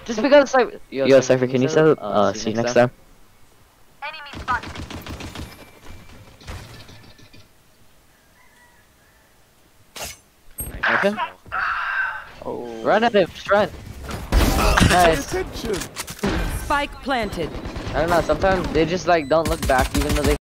Just because Cypher. Yo, Cypher, can you set up C next time? Enemy spotted. Okay. Oh. Run at him, just run. Nice. Spike planted. I don't know, sometimes they just like don't look back even though they